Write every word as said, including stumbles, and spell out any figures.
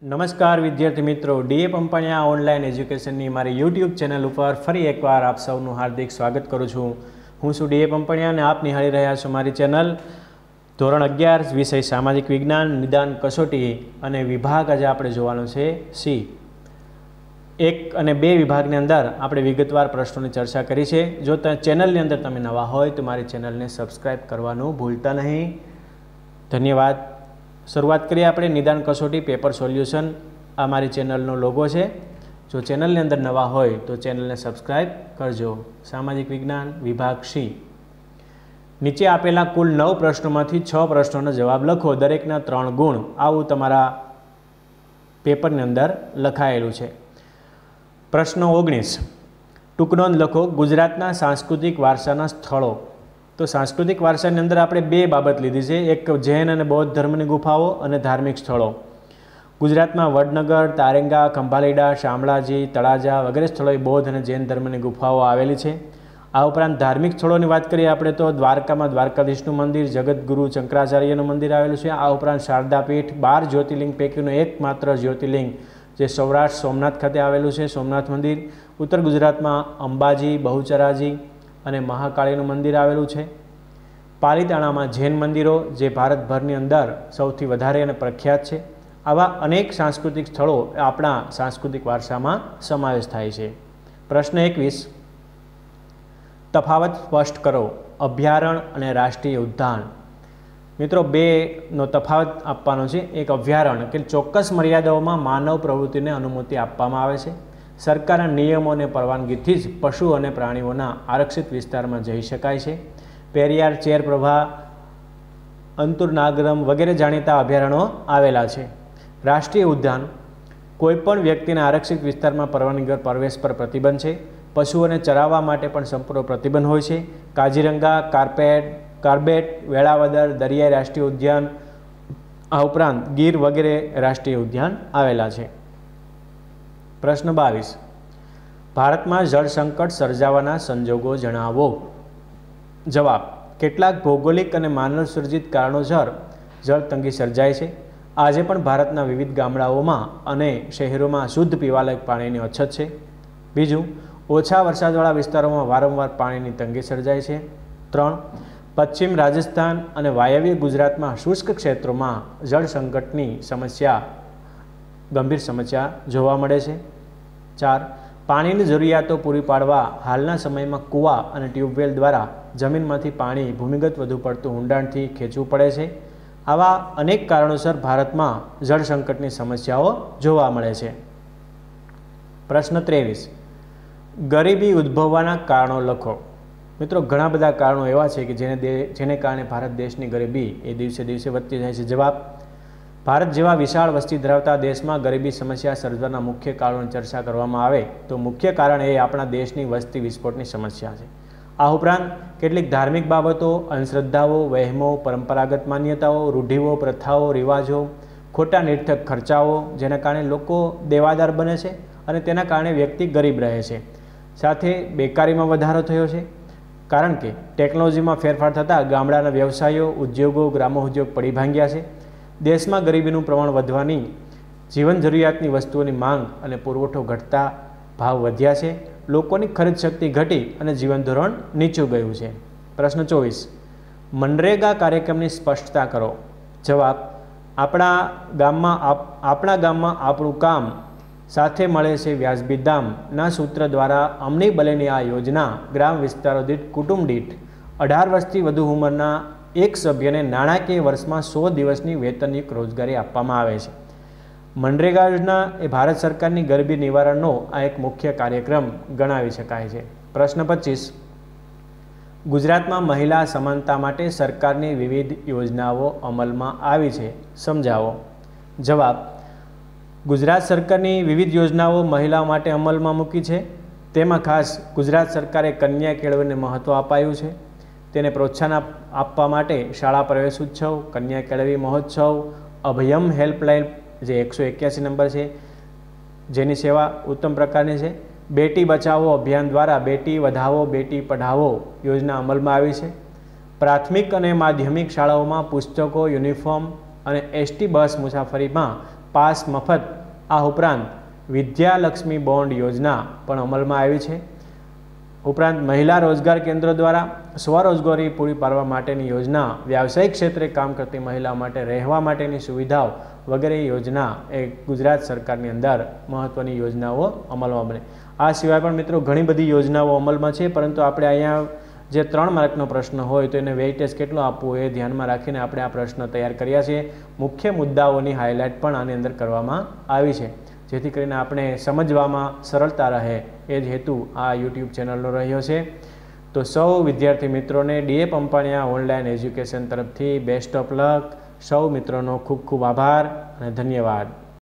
નમસ્કાર વિદ્યાર્થી મિત્રો, ડીએ પંપાણિયા ઓનલાઈન એજ્યુકેશનની મારી યુટ્યુબ ચેનલ ઉપર ફરી એકવાર આપ સૌનું હાર્દિક સ્વાગત કરું છું। હું છું ડીએ પંપાણિયા અને આપ નિહાળી રહ્યા છો મારી ચેનલ। ધોરણ અગિયાર વિષય સામાજિક વિજ્ઞાન નિદાન કસોટી અને વિભાગ આજે આપણે જોવાનો છે સી। એક અને બે વિભાગની અંદર આપણે વિગતવાર પ્રશ્નોની ચર્ચા કરી છે। જો તમે ચેનલની અંદર તમે નવા હોય તો મારી ચેનલને સબસ્ક્રાઈબ કરવાનું ભૂલતા નહીં। ધન્યવાદ। શરૂઆત કરીએ આપણે નિદાન કસોટી પેપર સોલ્યુશન। આ મારી ચેનલનો લોગો છે। જો ચેનલની અંદર નવા હોય તો ચેનલને સબસ્ક્રાઈબ કરજો। સામાજિક વિજ્ઞાન વિભાગ સી। નીચે આપેલા કુલ નવ પ્રશ્નોમાંથી છ પ્રશ્નોનો જવાબ લખો, દરેકના ત્રણ ગુણ, આવું તમારા પેપરની અંદર લખાયેલું છે। પ્રશ્ન ઓગણીસ, ટૂંક નોંધ લખો, ગુજરાતના સાંસ્કૃતિક વારસાના સ્થળો। તો સાંસ્કૃતિક વારસાની અંદર આપણે બે બાબત લીધી છે, એક જૈન અને બૌદ્ધ ધર્મની ગુફાઓ અને ધાર્મિક સ્થળો। ગુજરાતમાં વડનગર, તારેંગા, ખંભાલીડા, શામળાજી, તળાજા વગેરે સ્થળોએ બૌદ્ધ અને જૈન ધર્મની ગુફાઓ આવેલી છે। આ ઉપરાંત ધાર્મિક સ્થળોની વાત કરીએ આપણે તો દ્વારકામાં દ્વારકાધીશનું મંદિર, જગતગુરુ શંકરાચાર્યનું મંદિર આવેલું છે। આ ઉપરાંત શારદાપીઠ, બાર જ્યોતિર્લિંગ પૈકીનું એકમાત્ર જ્યોતિર્લિંગ જે સૌરાષ્ટ્ર સોમનાથ ખાતે આવેલું છે, સોમનાથ મંદિર। ઉત્તર ગુજરાતમાં અંબાજી, બહુચરાજી અને મહાકાળીનું મંદિર આવેલું છે। પાલીતાણામાં જૈન મંદિરો જે ભારતભરની અંદર સૌથી વધારે અને પ્રખ્યાત છે। આવા અનેક સાંસ્કૃતિક સ્થળો આપણા સાંસ્કૃતિક વારસામાં સમાવેશ થાય છે। પ્રશ્ન એકવીસ, તફાવત સ્પષ્ટ કરો, અભયારણ્ય અને રાષ્ટ્રીય ઉદ્યાન। મિત્રો, બેનો તફાવત આપવાનો છે। એક અભયારણ્ય કે ચોક્કસ મર્યાદાઓમાં માનવ પ્રવૃત્તિને અનુમતિ આપવામાં આવે છે। સરકારના નિયમો અને પરવાનગીથી જ પશુ અને પ્રાણીઓના આરક્ષિત વિસ્તારમાં જઈ શકાય છે। પેરિયાર, ચેરપ્રભા, અંતુરનાગરમ વગેરે જાણીતા અભયારણ્યો આવેલા છે। રાષ્ટ્રીય ઉદ્યાન કોઈપણ વ્યક્તિના આરક્ષિત વિસ્તારમાં પરવાનગી વગર પ્રવેશ પર પ્રતિબંધ છે। પશુઓને ચરાવવા માટે પણ સંપૂર્ણ પ્રતિબંધ હોય છે। કાજીરંગા, કાર્પેટ, કાર્બેટ, વેળાવદર, દરિયાઈ રાષ્ટ્રીય ઉદ્યાન, આ ઉપરાંત ગીર વગેરે રાષ્ટ્રીય ઉદ્યાન આવેલા છે। પ્રશ્ન બાવીસ, ભારતમાં જળ સંકટ સર્જાવાના સંજોગો જણાવો। જવાબ, કેટલાક ભૌગોલિક અને માનવ સર્જિત કારણોસર જળ તંગી સર્જાય છે। આજે પણ ભારતના વિવિધ ગામડાઓમાં અને શહેરોમાં શુદ્ધ પીવાલાયક પાણીની અછત છે। બીજું, ઓછા વરસાદવાળા વિસ્તારોમાં વારંવાર પાણીની તંગી સર્જાય છે। ત્રણ, પશ્ચિમ રાજસ્થાન અને વાયવ્ય ગુજરાતમાં શુષ્ક ક્ષેત્રોમાં જળ સંકટની સમસ્યા ગંભીર સમસ્યા જોવા મળે છે। ચાર, પાણીની જરૂરિયાતો પૂરી પાડવા હાલના સમયમાં કૂવા અને ટ્યુબવેલ દ્વારા જમીનમાંથી પાણી ભૂમિગત વધુ પડતું ઊંડાણથી ખેંચવું પડે છે। આવા અનેક કારણોસર ભારતમાં જળ સંકટની સમસ્યાઓ જોવા મળે છે। પ્રશ્ન ત્રેવીસ, ગરીબી ઉદ્ભવવાના કારણો લખો। મિત્રો, ઘણા બધા કારણો એવા છે કે જેને દે જેને કારણે ભારત દેશની ગરીબી એ દિવસે દિવસે વધતી જાય છે। જવાબ, ભારત જેવા વિશાળ વસ્તી ધરાવતા દેશમાં ગરીબી સમસ્યા સર્જવાના મુખ્ય કારણોની ચર્ચા કરવામાં આવે તો મુખ્ય કારણ એ આપણા દેશની વસ્તી વિસ્ફોટની સમસ્યા છે। આ ઉપરાંત કેટલીક ધાર્મિક બાબતો, અંધશ્રદ્ધાઓ, વહેમો, પરંપરાગત માન્યતાઓ, રૂઢિઓ, પ્રથાઓ, રિવાજો, ખોટા નિર્થક ખર્ચાઓ જેના કારણે લોકો દેવાદાર બને છે અને તેના કારણે વ્યક્તિ ગરીબ રહે છે। સાથે બેકારીમાં વધારો થયો છે, કારણ કે ટેકનોલોજીમાં ફેરફાર થતાં ગામડાના વ્યવસાયો, ઉદ્યોગો, ગ્રામોદ્યોગ પડી ભાંગ્યા છે। દેશમાં ગરીબીનું પ્રમાણ વધવાની, જીવન જરૂરિયાતની વસ્તુઓની માંગ અને પુરવઠો ઘટતા ભાવ વધ્યા છે। લોકોની ખરીદ શક્તિ ઘટી અને જીવન ધોરણ નીચું ગયું છે। પ્રશ્ન ચોવીસ, મનરેગા કાર્યક્રમની સ્પષ્ટતા કરો। જવાબ, આપણા ગામમાં આપણા ગામમાં આપણું કામ સાથે મળે છે વ્યાજબી દામના સૂત્ર દ્વારા અમલી બનેલી આ યોજના ગ્રામ વિસ્તારો દીઠ કુટુંબ દીઠ અઢાર વર્ષથી વધુ ઉંમરના એક સભ્યને નાણાકીય વર્ષમાં સો દિવસની વેતનયુક્ત રોજગારી આપવામાં આવે છે। મનરેગા યોજના એ ભારત સરકારની ગરીબી નિવારણનો આ એક મુખ્ય કાર્યક્રમ ગણાવી શકાય છે। પ્રશ્ન પચીસ, ગુજરાતમાં મહિલા સમાનતા માટે સરકારની વિવિધ યોજનાઓ અમલમાં આવી છે, સમજાવો। જવાબ, ગુજરાત સરકારની વિવિધ યોજનાઓ મહિલાઓ માટે અમલમાં મૂકી છે। તેમાં ખાસ ગુજરાત સરકારે કન્યા કેળવણીને મહત્ત્વ અપાયું છે। તેને પ્રોત્સાહન આપવા માટે શાળા પ્રવેશ ઉત્સવ, કન્યા કેળવણી મહોત્સવ, અભયમ હેલ્પલાઇન જે એકસો એક્યાસી નંબર છે જેની સેવા ઉત્તમ પ્રકારની છે, બેટી બચાવો અભિયાન દ્વારા બેટી વધાવો બેટી પઢાવો યોજના અમલમાં આવી છે। પ્રાથમિક અને માધ્યમિક શાળાઓમાં પુસ્તકો, યુનિફોર્મ અને એસટી બસ મુસાફરીમાં પાસ મફત। આ ઉપરાંત વિદ્યાલક્ષ્મી બોન્ડ યોજના પણ અમલમાં આવી છે। ઉપરાંત મહિલા રોજગાર કેન્દ્રો દ્વારા સ્વરોજગારી પૂરી પાડવા માટેની યોજના, વ્યાવસાયિક ક્ષેત્રે કામ કરતી મહિલાઓ માટે રહેવા માટેની સુવિધાઓ વગેરે યોજના એ ગુજરાત સરકારની અંદર મહત્ત્વની યોજનાઓ અમલમાં બને। આ સિવાય પણ મિત્રો ઘણી બધી યોજનાઓ અમલમાં છે, પરંતુ આપણે અહીંયા જે ત્રણ માર્કનો પ્રશ્ન હોય તો એને વેઇટેજ કેટલું આપવું એ ધ્યાનમાં રાખીને આપણે આ પ્રશ્ન તૈયાર કર્યા છે। મુખ્ય મુદ્દાઓની હાઇલાઇટ પણ આની અંદર કરવામાં આવી છે, જેથી કરીને આપણે સમજવામાં સરળતા રહે એ જ હેતુ આ યુટ્યુબ ચેનલનો રહ્યો છે। તો સૌ વિદ્યાર્થી મિત્રોને ડીએ પંપાણિયા ઓનલાઈન એજ્યુકેશન તરફથી બેસ્ટ ઓફ લક। સૌ મિત્રોનો ખૂબ ખૂબ આભાર અને ધન્યવાદ।